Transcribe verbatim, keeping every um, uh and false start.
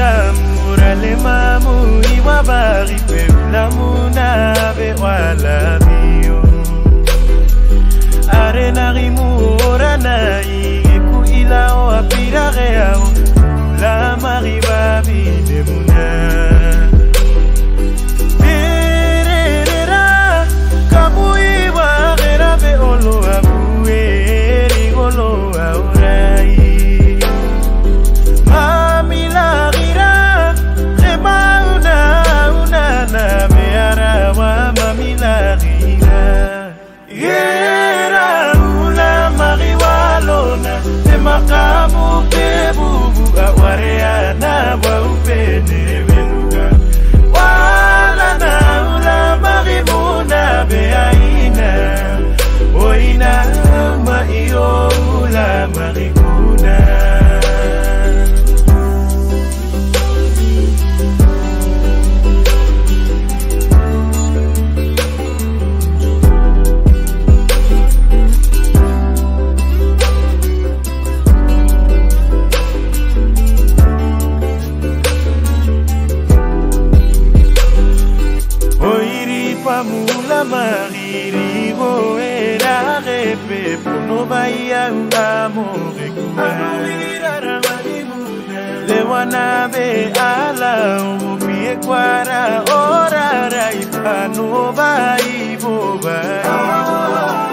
mura le mamu iwa bari pe ulamuna be wala bio arena rimu orana iku ilao apira reao la mariba bile muna berera kamu iwa gera be olo abue rigolo aurai makamu kebubu awariana wa upene beluga wala na ula marimuna beaina oina ma iyo ula marikuna mula mariri go era repe pono baya amore kumira ramanimuna le wana be ala umie kwara ora rai pano bai boba